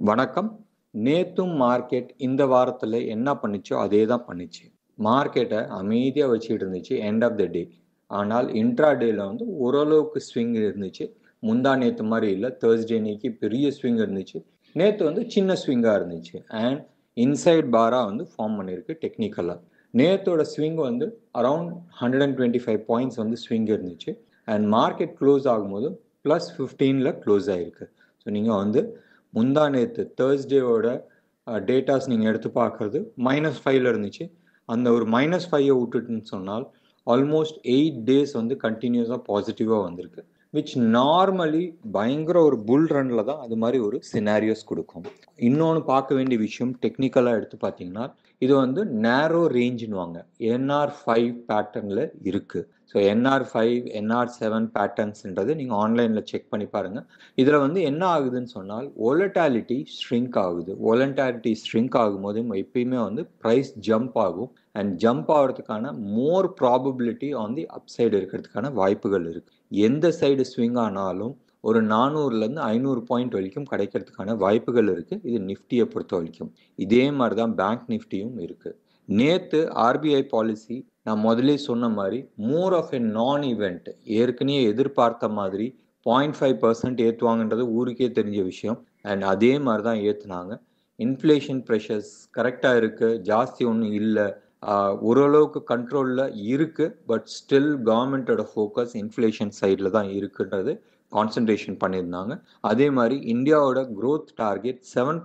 வணக்கம். நேத்தும் மார்க்கெட் இந்த வாரத்தில் என்ன பண்ணிச்சோ அதே தான் பண்ணிச்சு. மார்க்கெட்டை அமைதியாக வச்சுக்கிட்டு இருந்துச்சு எண்ட் ஆஃப் த டே. ஆனால் இன்ட்ராடேயில் வந்து ஓரளவுக்கு ஸ்விங் இருந்துச்சு. முந்தா நேற்று மாதிரி இல்லை. தேர்ஸ்டே அன்னைக்கு பெரிய ஸ்விங் இருந்துச்சு. நேற்று வந்து சின்ன ஸ்விங்காக இருந்துச்சு. அண்ட் இன்சைட் பாராக வந்து ஃபார்ம் பண்ணியிருக்கு டெக்னிக்கலாக. நேற்றோட ஸ்விங் வந்து அரவுண்ட் 125 பாயிண்ட்ஸ் வந்து ஸ்விங் இருந்துச்சு. அண்ட் மார்க்கெட் க்ளோஸ் ஆகும்போது +15 க்ளோஸ் ஆகிருக்கு. ஸோ நீங்கள் வந்து முந்தா நேற்று தேர்ஸ்டேவோட டேட்டாஸ் நீங்கள் எடுத்து பார்க்குறது -5 இருந்துச்சு. அந்த ஒரு -5 விட்டுட்டுன்னு சொன்னால் ஆல்மோஸ்ட் 8 days வந்து கண்டினியூஸாக பாசிட்டிவாக வந்திருக்கு. விச் நார்மலி பயங்கர ஒரு புல் ரனில் தான் அது மாதிரி ஒரு சினாரியோஸ் கொடுக்கும். இன்னொன்று பார்க்க வேண்டிய விஷயம் டெக்னிக்கலாக எடுத்து பார்த்தீங்கன்னா இது வந்து நேரோ ரேஞ்சுன்னுவாங்க. NR5 பேட்டர்னில் இருக்குது. ஸோ NR5 NR7 பேட்டர்ன்ஸ்ன்றது நீங்கள் ஆன்லைனில் செக் பண்ணி பாருங்கள். இதில் வந்து என்ன ஆகுதுன்னு சொன்னால் வொலட்டாலிட்டி ஷ்ரிங்க் ஆகுது. வொலட்டாலிட்டி ஷ்ரிங்க் ஆகும்போது எப்பயுமே வந்து ப்ரைஸ் ஜம்ப் ஆகும். அண்ட் ஜம்ப் ஆகிறதுக்கான more probability on the upside இருக்கிறதுக்கான வாய்ப்புகள் இருக்குது. எந்த சைடு ஸ்விங் ஆனாலும் ஒரு 400லேருந்து 500 பாயிண்ட் வரைக்கும் கிடைக்கிறதுக்கான வாய்ப்புகள் இருக்குது. இது நிஃப்டியை பொறுத்த வரைக்கும். இதே மாதிரி தான் பேங்க் நிஃப்டியும் இருக்குது. நேற்று RBI பாலிசி நான் முதலே சொன்ன மாதிரி மோர் ஆஃப் எ நான் ஈவெண்ட். ஏற்கனவே எதிர்பார்த்த மாதிரி 0.5% ஏற்றுவாங்கன்றது ஊருக்கே தெரிஞ்ச விஷயம். அண்ட் அதே மாதிரி தான் ஏற்றுனாங்க. இன்ஃப்ளேஷன் ப்ரெஷர்ஸ் கரெக்டாக இருக்குது, ஜாஸ்தி ஒன்றும் இல்லை, ஓரளவுக்கு கண்ட்ரோலில் இருக்குது. பட் ஸ்டில் கவர்மெண்ட்டோட ஃபோக்கஸ் இன்ஃப்ளேஷன் சைடில் தான் இருக்குன்றது கான்சன்ட்ரேஷன் பண்ணியிருந்தாங்க. அதே மாதிரி இந்தியாவோட க்ரோத் டார்கெட்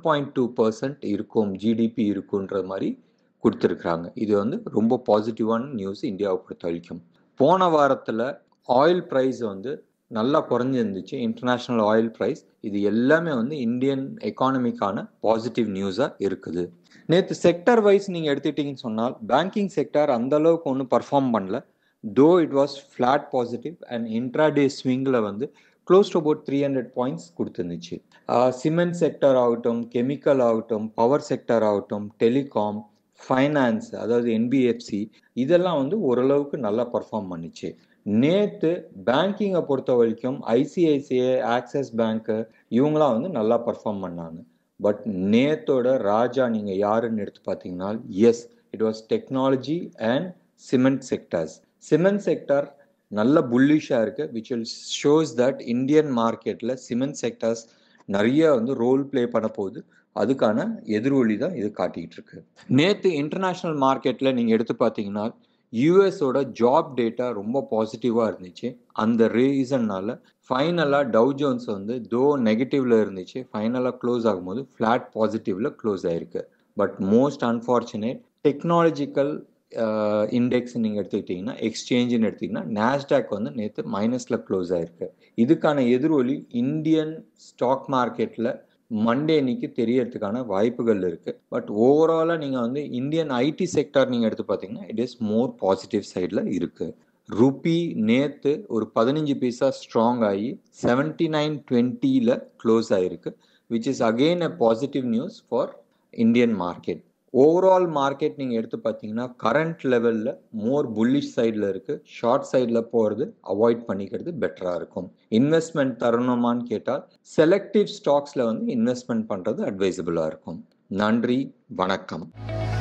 7.2% இருக்கும், ஜிடிபி இருக்குன்ற மாதிரி கொடுத்துருக்குறாங்க. இது வந்து ரொம்ப பாசிட்டிவான நியூஸ் இந்தியாவை பொறுத்த வரைக்கும். போன வாரத்தில் ஆயில் ப்ரைஸ் வந்து நல்லா குறைஞ்சிருந்துச்சு, இன்டர்நேஷ்னல் ஆயில் ப்ரைஸ். இது எல்லாமே வந்து இந்தியன் எக்கானமிக்கான பாசிட்டிவ் நியூஸாக இருக்குது. நேற்று செக்டர் வைஸ் நீங்கள் எடுத்துக்கிட்டிங்கன்னு சொன்னால் பேங்கிங் செக்டார் அந்தளவுக்கு ஒன்றும் பர்ஃபார்ம் பண்ணல. Though it was flat positive and intraday ஸ்விங்கில் வந்து க்ளோஸ் டு அபவுட் 300 பாயிண்ட்ஸ் கொடுத்துருந்துச்சு. சிமெண்ட் செக்டர் ஆகட்டும், கெமிக்கல் ஆகட்டும், பவர் செக்டர் ஆகட்டும், டெலிகாம், ஃபைனான்ஸ் அதாவது NBFC இதெல்லாம் வந்து ஓரளவுக்கு நல்லா பர்ஃபார்ம் பண்ணிச்சு. நேற்று பேங்கிங்கை பொறுத்த வரைக்கும் ICICI, ஆக்சிஸ் பேங்க்கு இவங்களாம் வந்து நல்லா பர்ஃபார்ம் பண்ணாங்க. பட் நேத்தோட ராஜா நீங்கள் யாருன்னு எடுத்து பார்த்தீங்கன்னா yes, it was technology and cement sectors. Cement sector நல்ல புல்லிஷாக இருக்குது, which will shows that Indian மார்க்கெட்டில் சிமெண்ட் செக்டர்ஸ் நிறைய வந்து ரோல் பிளே பண்ண போகுது. அதுக்கான எதிரொலி தான் இது காட்டிக்கிட்டு இருக்கு. நேற்று இன்டர்நேஷ்னல் மார்க்கெட்டில் நீங்கள் எடுத்து பார்த்தீங்கன்னா யூஎஸோட ஜாப் டேட்டா ரொம்ப பாசிட்டிவாக இருந்துச்சு. அந்த ரீசன்னால ஃபைனலாக டவ் ஜோன்ஸ் வந்து தோ நெகட்டிவ்ல இருந்துச்சு, ஃபைனலாக க்ளோஸ் ஆகும்போது ஃப்ளாட் பாசிட்டிவ்ல க்ளோஸ் ஆயிருக்கு. But most unfortunate technological index நீங்கள் எடுத்துக்கிட்டிங்கன்னா எக்ஸ்சேஞ்சுன்னு எடுத்திங்கன்னா நாஸ்டாக் வந்து நேற்று மைனஸில் க்ளோஸ் ஆகிருக்கு. இதுக்கான எதிரொலி இந்தியன் ஸ்டாக் மார்க்கெட்டில் மண்டே அன்னைக்கு தெரியறதுக்கான வாய்ப்புகள் இருக்குது. பட் ஓவராலாக நீங்கள் வந்து இந்தியன் ஐடி செக்டார் நீங்கள் எடுத்து பார்த்தீங்கன்னா இட் இஸ் மோர் பாசிட்டிவ் சைடில் இருக்குது. ருப்பி நேற்று ஒரு 15 பைசா ஸ்ட்ராங் ஆகி 79.20 க்ளோஸ் ஆகிருக்கு, which is again a positive news for Indian market. Overall market நீங்கள் எடுத்து பார்த்தீங்கன்னா கரண்ட் லெவலில் மோர் புல்லிஷ் சைடில் இருக்குது. ஷார்ட் சைடில் போகிறது அவாய்ட் பண்ணிக்கிறது பெட்டராக இருக்கும். இன்வெஸ்ட்மெண்ட் தரணுமான்னு கேட்டால் செலக்டிவ் ஸ்டாக்ஸில் வந்து இன்வெஸ்ட்மெண்ட் பண்ணுறது அட்வைசபிளாக இருக்கும். நன்றி, வணக்கம்.